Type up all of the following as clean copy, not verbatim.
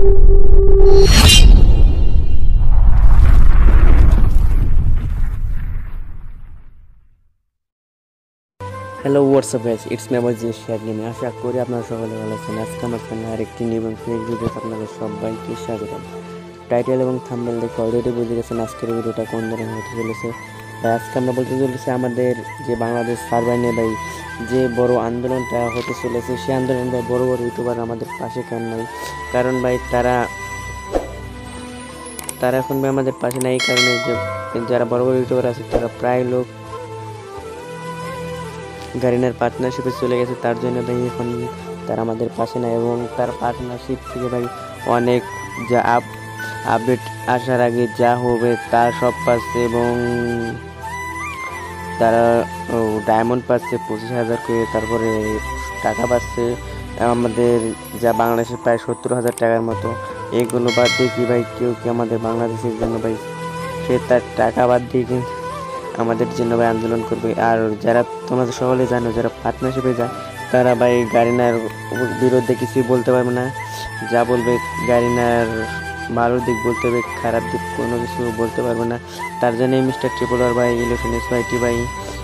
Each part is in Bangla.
Hello WhatsApp guys, it's me আবার জিএস শেয়ার গেমিং। আশা করি আপনারা সকলে ভালো আছেন। আজকে আমার চ্যানেলে আরেকটি নিউ এবং ফ্রেশ ভিডিওতে আপনাদের সবাইকে স্বাগতম। টাইটেল এবং থাম্বনেল দেখে অলরেডি বুঝে গেছেন আজকের ভিডিওটা কোন ধরনের হতে চলেছে। তাই আজকে আমরা বলতে চলেছি আমাদের যে বাংলাদেশ সার্ভার নিয়ে ভাই যে বড় আন্দোলনটা হতে চলেছে, সেই আন্দোলন ভাই বড় বড় ইউটিউবার আমাদের পাশে কেন নাই, কারণ ভাই তারা এখন ভাই আমাদের পাশে নাই। এই কারণে যে যারা বড় বড় ইউটিউবার আছে তারা প্রায় লোক গারিনার পার্টনারশিপে চলে গেছে, তার জন্য ভাই এখন তারা আমাদের পাশে না। এবং তার পার্টনারশিপ থেকে ভাই অনেক যা আপডেট আসার আগে যা হবে তা সব পাচ্ছে, এবং তারা ডায়মন্ড পাচ্ছে 25,000 করে, তারপরে টাকা পাচ্ছে আমাদের যা বাংলাদেশে প্রায় 70,000 টাকার মতো। এগুলো বাদ দিয়ে কি ভাই কেউ কি আমাদের বাংলাদেশের জন্য ভাই সে তার টাকা বাদ দিয়ে কিন্তু আমাদের জন্য ভাই আন্দোলন করবে। আর যারা তোমাদের সকলে জানো যারা পার্টনারশিপে যায় তারা ভাই গারিনার বিরুদ্ধে কিছুই বলতে পারবে না, যা বলবে গারিনার ভালো দিক বলতে হবে, খারাপ দিক কোনো কিছু বলতে পারবে না। তার জন্যই মিস্টার ট্রিপল আর ভাই, ইলেকশন এসওয়াইটি ভাই,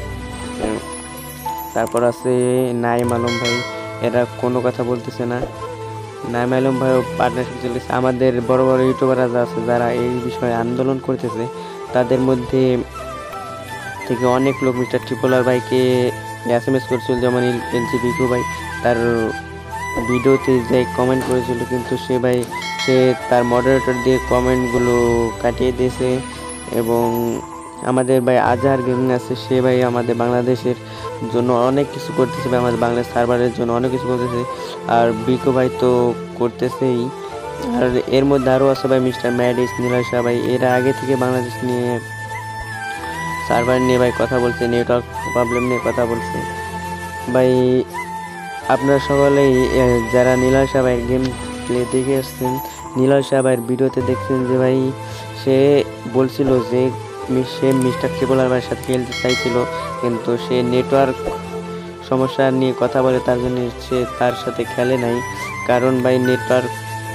তারপর আছে নাইম আলম ভাই, এরা কোনো কথা বলতেছে না। নাইম আলম ভাইও পার্টনারশিপ চলতেছে। আমাদের বড় বড় ইউটিউবাররা আছে যারা এই বিষয়ে আন্দোলন করতেছে, তাদের মধ্যে থেকে অনেক লোক মিস্টার ট্রিপল আর ভাইকে SMS করেছিল, যেমন এলজি বিকু ভাই তার ভিডিওতে যাই কমেন্ট করেছিল, কিন্তু সে তার মডারেটর দিয়ে কমেন্টগুলো কাটিয়ে দিয়েছে। এবং আমাদের ভাই আজহার গেমিং আছে, সে ভাই আমাদের বাংলাদেশের জন্য অনেক কিছু করতেছে ভাই, আমাদের বাংলাদেশ সার্ভারের জন্য অনেক কিছু করতেছে। আর বিকু ভাই তো করতেছেই, আর এর মধ্যে আরও আছে ভাই মিস্টার ম্যাডিস, নীলাশা ভাই, এরা আগে থেকে বাংলাদেশ নিয়ে সার্ভার নিয়ে ভাই কথা বলছে, নেটওয়ার্ক প্রবলেম নিয়ে কথা বলছে ভাই। আপনারা সকলেই যারা নীলাল সাহেবের গেম প্লে দেখে আসছেন, নীলাল সাহেবের ভিডিওতে দেখছেন যে ভাই সে বলছিল যে সে মিস্টার ট্রিপল আর ভাইয়ের সাথে খেলতে চাইছিল, কিন্তু সে নেটওয়ার্ক সমস্যা নিয়ে কথা বলে, তার জন্য সে তার সাথে খেলে নাই। কারণ ভাই নেটওয়ার্ক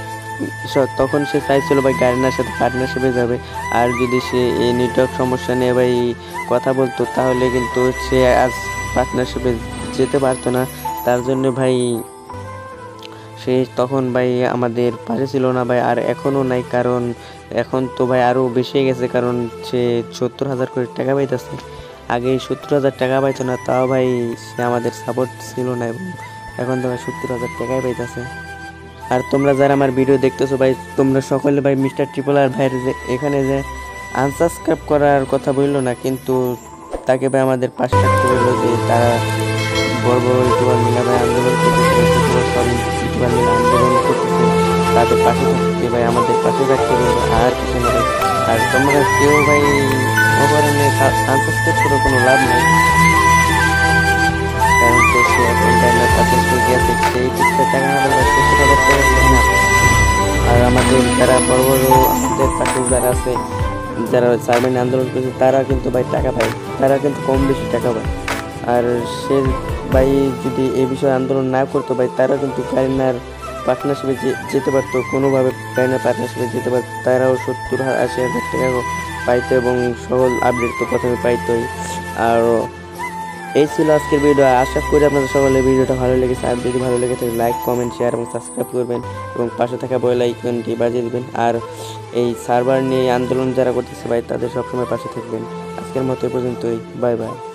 তখন সে চাইছিল ভাই গারিনার সাথে পার্টনারশিপে যাবে, আর যদি সে এই নেটওয়ার্ক সমস্যা নিয়ে ভাই কথা বলতো তাহলে কিন্তু সে আজ পার্টনারশিপে যেতে পারতো না। তার জন্য ভাই সে তখন ভাই আমাদের পাশে ছিল না ভাই, আর এখনও নাই, কারণ এখন তো ভাই আরও বেশি গেছে, কারণ সে 70,000 করে টাকা পাইতেছে। আগে 70,000 টাকা পাইতো না, তাও ভাই সে আমাদের সাপোর্ট ছিল না, এবং এখন তো ভাই 70,000 টাকাই পাইতেছে। আর তোমরা যারা আমার ভিডিও দেখতেছো ভাই, তোমরা সকলে ভাই মিস্টার ট্রিপল আর ভাইয়ের যে এখানে যে আনসাবস্ক্রাইব করার কথা বললো না, কিন্তু তাকে ভাই আমাদের পাশে থাকতে বললো, যে তারা বড় বড় ইউটিউবার মিলে ভাই আন্দোলন করতেছে, সব ইউটিউবার মিলে আন্দোলন করতেছে, তাদের পাশে থাকতে ভাই আমাদের পাশে থাকতে বলবো, আর কিছু না ভাই। আর তোমরা কেউ ভাই ওভারঅলে আনসাবস্ক্রাইব করে কোনো লাভ নেই, কারণ তো সে এখন গাইনার পার্টনারশিপে গেছে, সেই কিছু টাকা না পেলে 70,000 টাকা না। আর আমাদের যারা বড় বড় আমাদের পাশে যারা আছে, যারা সার্ভেন্ট আন্দোলন করছে, তারা কিন্তু ভাই টাকা পায়, তারা কিন্তু কম বেশি টাকা পায়। আর সে ভাই যদি এই বিষয়ে আন্দোলন না করতো ভাই, তারা কিন্তু গারিনার পার্টনারশিপে যেতে পারতো, কোনোভাবে গারিনার পার্টনারশিপে যেতে পারতো, তারাও 70-80,000 টাকা পাইতো, এবং সকল আপডেট তো প্রথমে পাইতোই। আর এই ছিল আজকের ভিডিও। আশা করি আপনাদের সকলের ভিডিওটা ভালো লেগেছে। আর যদি ভালো লেগে থাকে লাইক, কমেন্ট, শেয়ার এবং সাবস্ক্রাইব করবেন, এবং পাশে থাকা বেল আইকনটি বাজিয়ে দেবেন। আর এই সার্ভার নিয়ে আন্দোলন যারা করতেছে ভাই, তাদের সবসময় পাশে থাকবেন। আজকের মতো এই পর্যন্তই, বাই বাই।